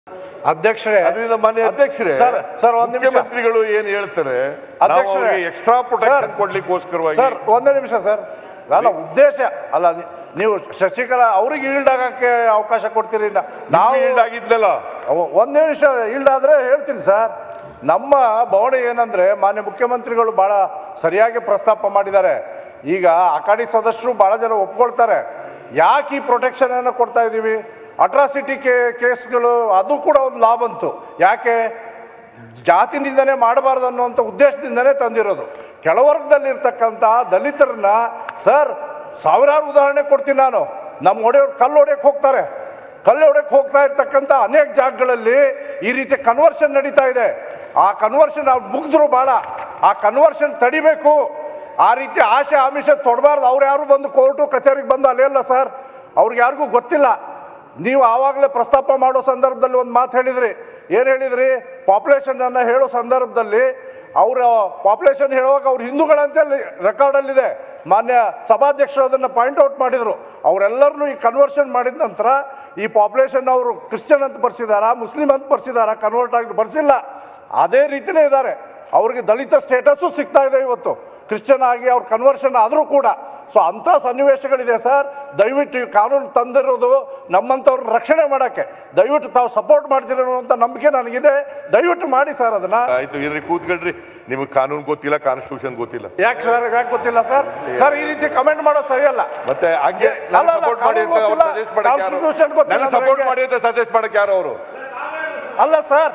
ಅಧ್ಯಕ್ಷರೇ, ಅದರಿಂದ ಮಾನ್ಯ ಅಧ್ಯಕ್ಷರೇ, ಸರ್ ಒಂದು ನಿಮಿಷ, ಮುಖ್ಯಮಂತ್ರಿಗಳು ಏನ್ ಹೇಳ್ತಾರೆ, ಅಧ್ಯಕ್ಷರೇ ಎಕ್ಸ್ಟ್ರಾ ಪ್ರೊಟೆಕ್ಷನ್ ಕೊಡ್ಲಿಕ್ಕೋಸ್ಕರವಾಗಿ. ಸರ್ ಒಂದು ನಿಮಿಷ ಸರ್, ಅಲ್ಲ ಉದ್ದೇಶ ಅಲ್ಲ, ನೀವು ಶಶಿಕಲಾ ಅವ್ರಿಗೆ ಈಲ್ಡ್ ಆಗಕ್ಕೆ ಅವಕಾಶ ಕೊಡ್ತೀರಿ, ನಾವು ಈಲ್ಡ್ ಆಗಿದ್ಲಲ್ಲ. ಒಂದು ನಿಮಿಷ ಈಲ್ಡ್ ಆದ್ರೆ ಹೇಳ್ತೀನಿ ಸರ್. ನಮ್ಮ ಬವಣೆ ಏನಂದ್ರೆ ಮಾನ್ಯ ಮುಖ್ಯಮಂತ್ರಿಗಳು ಬಹಳ ಸರಿಯಾಗಿ ಪ್ರಸ್ತಾಪ ಮಾಡಿದ್ದಾರೆ. ಈಗ ಅಕಾಡಿ ಸದಸ್ಯರು ಬಹಳ ಜನ ಒಪ್ಕೊಳ್ತಾರೆ. ಯಾಕೆ ಈ ಪ್ರೊಟೆಕ್ಷನ್ ಅನ್ನು ಕೊಡ್ತಾ ಇದ್ದೀವಿ? ಅಟ್ರಾಸಿಟಿ ಕೇಸ್ಗಳು ಅದು ಕೂಡ ಒಂದು ಲಾ ಬಂತು. ಯಾಕೆ? ಜಾತಿ ನಿಂದನೆ ಮಾಡಬಾರ್ದು ಅನ್ನುವಂಥ ಉದ್ದೇಶದಿಂದನೇ ತಂದಿರೋದು. ಕೆಳವರ್ಗದಲ್ಲಿರ್ತಕ್ಕಂಥ ದಲಿತರನ್ನ ಸರ್ ಸಾವಿರಾರು ಉದಾಹರಣೆ ಕೊಡ್ತೀನಿ ನಾನು. ನಮ್ಮ ಹೊಡೆಯವ್ರು ಕಲ್ಲು ಹೊಡೆಯಕ್ಕೆ ಹೋಗ್ತಾರೆ, ಕಲ್ಲು ಹೊಡೆಯಕ್ಕೆ ಹೋಗ್ತಾ ಇರ್ತಕ್ಕಂಥ ಅನೇಕ ಜಾಗಗಳಲ್ಲಿ ಈ ರೀತಿ ಕನ್ವರ್ಷನ್ ನಡೀತಾ ಇದೆ. ಆ ಕನ್ವರ್ಷನ್ ಅವ್ರು ಮುಗಿದ್ರು ಭಾಳ, ಆ ಕನ್ವರ್ಷನ್ ತಡಿಬೇಕು. ಆ ರೀತಿ ಆಶೆ ಆಮಿಷ ತೊಡಬಾರ್ದು. ಅವ್ರು ಯಾರು ಬಂದು ಕೋರ್ಟು ಕಚೇರಿಗೆ ಬಂದು ಅಲ್ಲೆಲ್ಲ ಸರ್, ಅವ್ರಿಗೆ ಯಾರಿಗೂ ಗೊತ್ತಿಲ್ಲ. ನೀವು ಆವಾಗಲೇ ಪ್ರಸ್ತಾಪ ಮಾಡೋ ಸಂದರ್ಭದಲ್ಲಿ ಒಂದು ಮಾತು ಹೇಳಿದ್ರಿ. ಏನು ಹೇಳಿದ್ರಿ? ಪಾಪ್ಯುಲೇಷನನ್ನು ಹೇಳೋ ಸಂದರ್ಭದಲ್ಲಿ ಅವರ ಪಾಪ್ಯುಲೇಷನ್ ಹೇಳುವಾಗ ಅವ್ರು ಹಿಂದೂಗಳಂತೆ ರೆಕಾರ್ಡಲ್ಲಿದೆ. ಮಾನ್ಯ ಸಭಾಧ್ಯಕ್ಷರು ಅದನ್ನು ಪಾಯಿಂಟ್ಔಟ್ ಮಾಡಿದರು. ಅವರೆಲ್ಲರನ್ನೂ ಈ ಕನ್ವರ್ಷನ್ ಮಾಡಿದ ನಂತರ ಈ ಪಾಪ್ಯುಲೇಷನ್ ಅವರು ಕ್ರಿಶ್ಚಿಯನ್ ಅಂತ ಬರ್ಸಿದಾರಾ, ಮುಸ್ಲಿಂ ಅಂತ ಬರ್ಸಿದಾರಾ, ಕನ್ವರ್ಟ್ ಆಗಿ ಬರ್ಸಿಲ್ಲ. ಅದೇ ರೀತಿಯೇ ಇದ್ದಾರೆ. ಅವ್ರಿಗೆ ದಲಿತ ಸ್ಟೇಟಸ್ಸು ಸಿಗ್ತಾ ಇದೆ ಇವತ್ತು, ಕ್ರಿಶ್ಚಿಯನ್ ಆಗಿ ಅವ್ರ ಕನ್ವರ್ಷನ್ ಆದರೂ ಕೂಡ. ಸೊ ಅಂಥ ಸನ್ನಿವೇಶಗಳಿದೆ ಸರ್. ದಯವಿಟ್ಟು ಈ ಕಾನೂನು ತಂದಿರೋದು ನಮ್ಮಂಥವ್ರ ರಕ್ಷಣೆ ಮಾಡೋಕ್ಕೆ. ದಯವಿಟ್ಟು ತಾವು ಸಪೋರ್ಟ್ ಮಾಡ್ತೀರಿ ಅನ್ನುವಂಥ ನಂಬಿಕೆ ನನಗಿದೆ. ದಯವಿಟ್ಟು ಮಾಡಿ ಸರ್ ಅದನ್ನ. ಆಯ್ತು ಇರ್ರಿ, ಕೂತ್ಕೊಳ್ರಿ. ನಿಮಗೆ ಕಾನೂನು ಗೊತ್ತಿಲ್ಲ, ಕಾನ್ಸ್ಟಿಟ್ಯೂಷನ್ ಗೊತ್ತಿಲ್ಲ. ಯಾಕೆ ಸರ್? ಯಾಕೆ ಗೊತ್ತಿಲ್ಲ ಸರ್? ಸರ್ ಈ ರೀತಿ ಕಮೆಂಟ್ ಮಾಡೋದು ಸರಿಯಲ್ಲ. ಮತ್ತೆ ಹಂಗೆ ಸಪೋರ್ಟ್ ಮಾಡಿ ಅಂತ ಅವ್ರು ಸಜೆಸ್ಟ್ ಮಾಡಕ್ಕೆ, ಸಪೋರ್ಟ್ ಮಾಡಿ ಅಂತ ಸಜೆಸ್ಟ್ ಮಾಡಕ್ಕೆ ಯಾರು ಅವರು? ಅಲ್ಲ sir,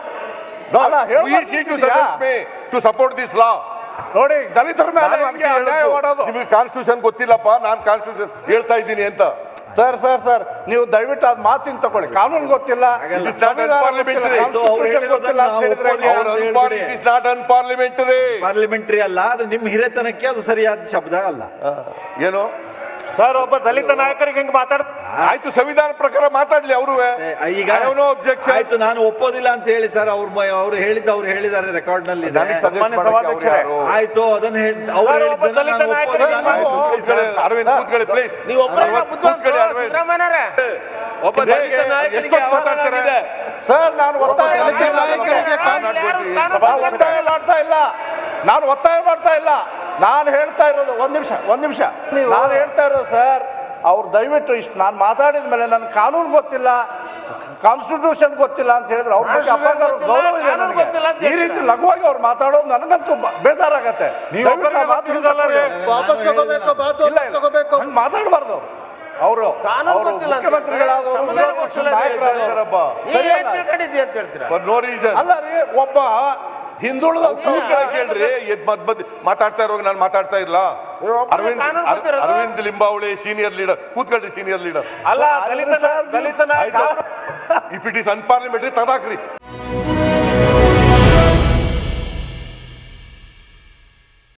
to support this law. ನೋಡಿ, ದಲಿತರ ಮೇಲೆ ಅನ್ಯಾಯ ಮಾಡೋದು. ನಿಮಗೆ ಕಾನ್ಸ್ಟಿಟ್ಯೂಷನ್ ಗೊತ್ತಿಲ್ಲಪ್ಪ, ನಾನು ಕಾನ್ಸ್ಟಿಟ್ಯೂಷನ್ ಹೇಳ್ತಾ ಇದ್ದೀನಿ ಅಂತ. ಸರ್ ಸರ್ ಸರ್ ನೀವು ದಯವಿಟ್ಟು ಅದು ಮಾತಿನ ತಗೊಳ್ಳಿ. ಕಾನೂನು ಗೊತ್ತಿಲ್ಲ, ಪಾರ್ಲಿಮೆಂಟರಿ ಅಲ್ಲ, ಅದು ನಿಮ್ಮ ಹಿರಿತನಕ್ಕೆ ಅದು ಸರಿಯಾದ ಶಬ್ದ ಅಲ್ಲ. ಏನು ಸರ್? ಒಬ್ಬ ದಲಿತ ನಾಯಕರಿಗೆ ಹೆಂಗ್ ಆಯ್ತು, ಸಂವಿಧಾನ ಪ್ರಕಾರ ಮಾತಾಡ್ಲಿ ಅವರು. ಈಗ ಆಯ್ತು, ನಾನು ಒಪ್ಪೋದಿಲ್ಲ ಅಂತ ಹೇಳಿ ಸರ್. ಅವ್ರು ಹೇಳಿದ್ದಾರೆ ರೆಕಾರ್ಡ್ ನಲ್ಲಿ. ಆಯ್ತು, ಅದನ್ನ ಅರವಿಂದ್ ಕೂತ್ಕೊಳ್ಳಿ ಪ್ಲೀಸ್. ಒಬ್ಬ ದಲಿತ ನಾಯಕರಿಗೆ ಸರ್, ನಾನು ಒತ್ತಾಯ ಮಾಡ್ತಾ ಇಲ್ಲ. ನಾನು ಹೇಳ್ತಾ ಇರೋದು ಒಂದ್ ನಿಮಿಷ ನಾನು ಹೇಳ್ತಾ ಇರೋದು ಸರ್, ಅವ್ರು ದಯವಿಟ್ಟು ಇಷ್ಟು ನಾನು ಮಾತಾಡಿದ ಮೇಲೆ ನನ್ನ ಕಾನೂನು ಗೊತ್ತಿಲ್ಲ, ಕಾನ್ಸ್ಟಿಟ್ಯೂಷನ್ ಗೊತ್ತಿಲ್ಲ ಅಂತ ಹೇಳಿದ್ರೆ ಅವ್ರ ಬಗ್ಗೆ ಗೌರವ ಇದೆ ನನಗೆ. ಈ ರೀತಿ ಲಘುವಾಗಿ ಅವ್ರು ಮಾತಾಡೋದು ನನಗಂತೂ ಬೇಜಾರಾಗತ್ತೆ. ಮಾತಾಡಬಾರ್ದು ಅವರು ಅಲ್ಲ ರೀ. ಒಬ್ಬ ಹಿಂದುಳಿದ ಕೇಳ್ರಿ, ಮಾತಾಡ್ತಾ ಇರುವಾಗ ನಾನು ಮಾತಾಡ್ತಾ ಇಲ್ಲ. ಅರವಿಂದ್ ಲಿಂಬಾವಳಿ ಸೀನಿಯರ್ ಲೀಡರ್, ಕೂತ್ಕೊಳ್ರಿ. ಸೀನಿಯರ್ ಲೀಡರ್ ಅಲ್ಲ, ದಲಿತ ಇಫ್ ಇಟ್ ಇಸ್ ಅನ್ಪಾರ್ಲಿಮೆಂಟರಿ ತದಾಕ್ರಿ.